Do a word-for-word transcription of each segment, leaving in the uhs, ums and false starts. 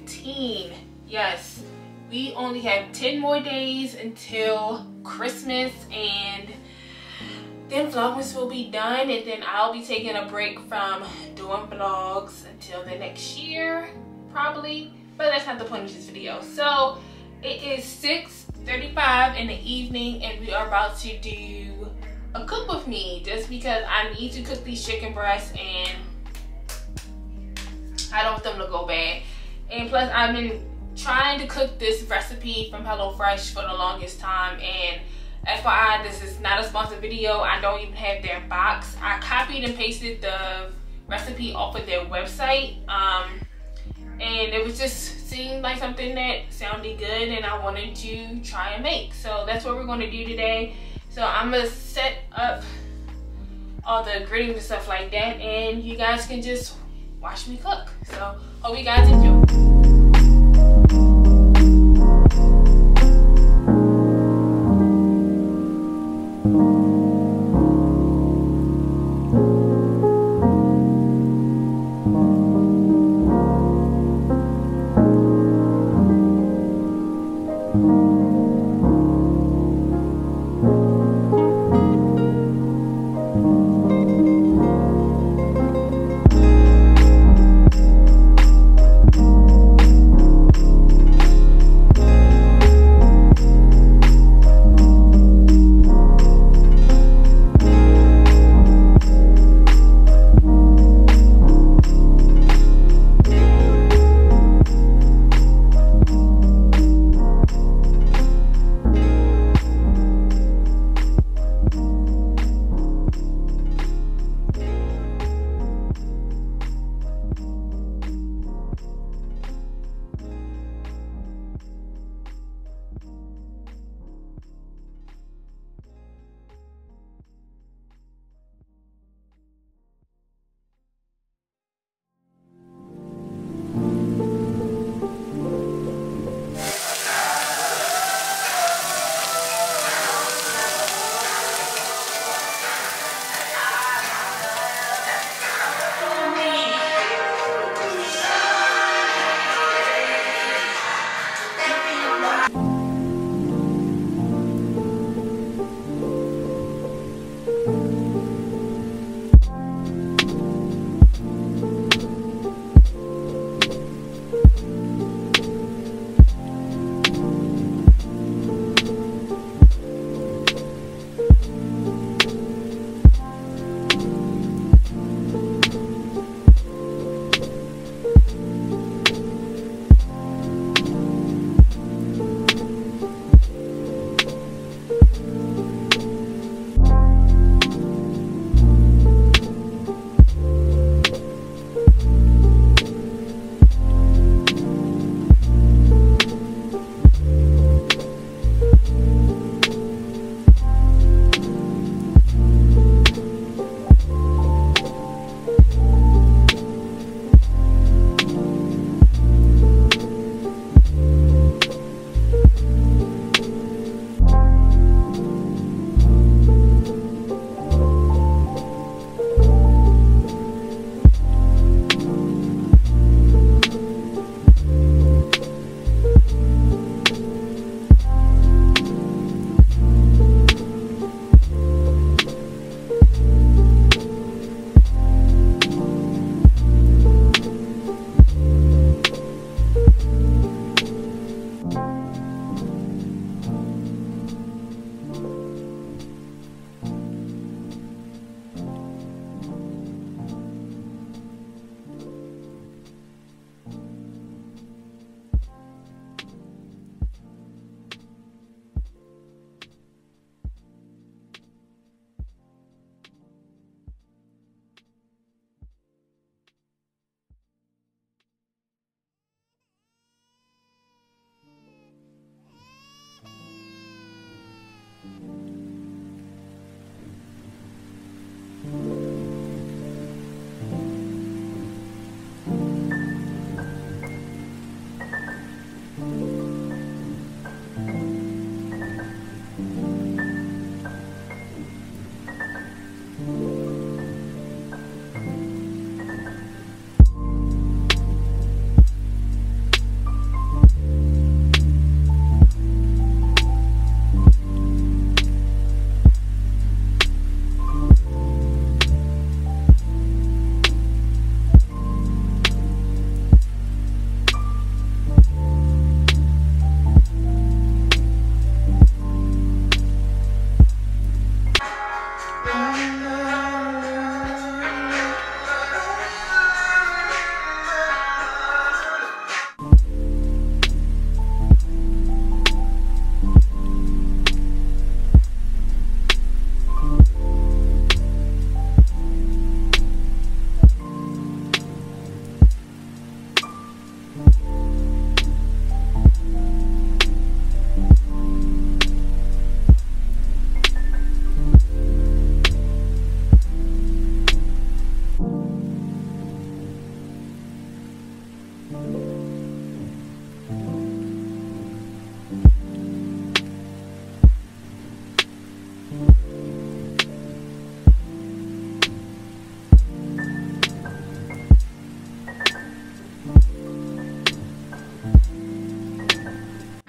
nineteen. Yes, we only have ten more days until Christmas, and then Vlogmas will be done, and then I'll be taking a break from doing vlogs until the next year, probably. But that's not the point of this video. So it is six thirty-five in the evening, and we are about to do a cook with me, just because I need to cook these chicken breasts, and I don't want them to go bad. And plus, I've been trying to cook this recipe from HelloFresh for the longest time, and F Y I, this is not a sponsored video. I don't even have their box. I copied and pasted the recipe off of their website, um, and it was just seemed like something that sounded good, and I wanted to try and make. So that's what we're going to do today. So I'm gonna set up all the gritting and stuff like that, and you guys can just watch me cook. So hope you guys enjoy.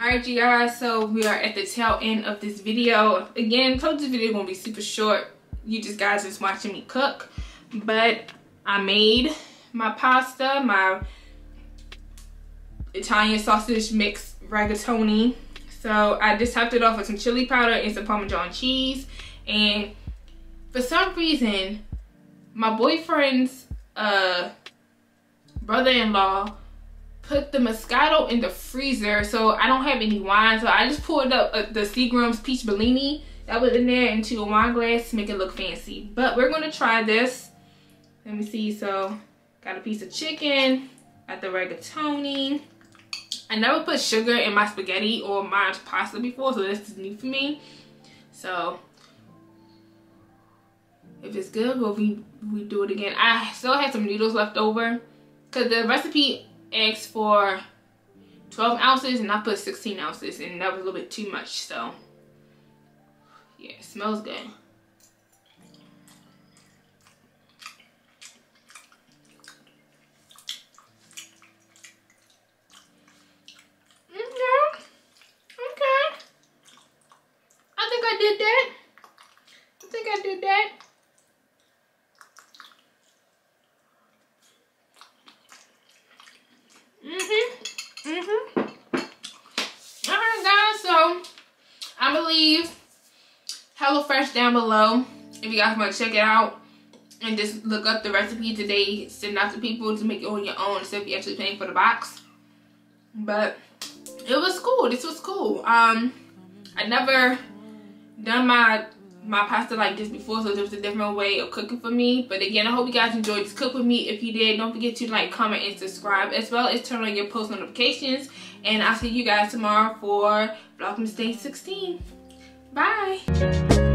Alright you guys, so we are at the tail end of this video. Again, I told this video gonna be super short. You just guys just watching me cook. But I made my pasta, my Italian sausage mix rigatoni. So I just topped it off with some chili powder and some Parmesan cheese. And for some reason, my boyfriend's uh, brother-in-law put the Moscato in the freezer, so I don't have any wine. So I just poured up uh, the Seagram's Peach Bellini that was in there into a wine glass to make it look fancy. But we're gonna try this. Let me see. So got a piece of chicken, got the rigatoni. I never put sugar in my spaghetti or my pasta before, so this is new for me. So if it's good, well, we we do it again. I still have some noodles left over because the recipe asks for twelve ounces and I put sixteen ounces, and that was a little bit too much. So yeah, it smells good. Okay, okay. I think I did that. I think I did that. Mm-hmm. Mm-hmm. Alright guys, so I'm gonna leave HelloFresh down below if you guys want to check it out and just look up the recipe today, send out to people to make it on your own instead of you actually paying for the box. But it was cool. This was cool. Um I never done my my pasta like this before, so there was a different way of cooking for me. But again, I hope you guys enjoyed this cook with me. If you did, don't forget to like, comment, and subscribe, as well as turn on your post notifications. And I'll see you guys tomorrow for Vlogmas Day sixteen. Bye.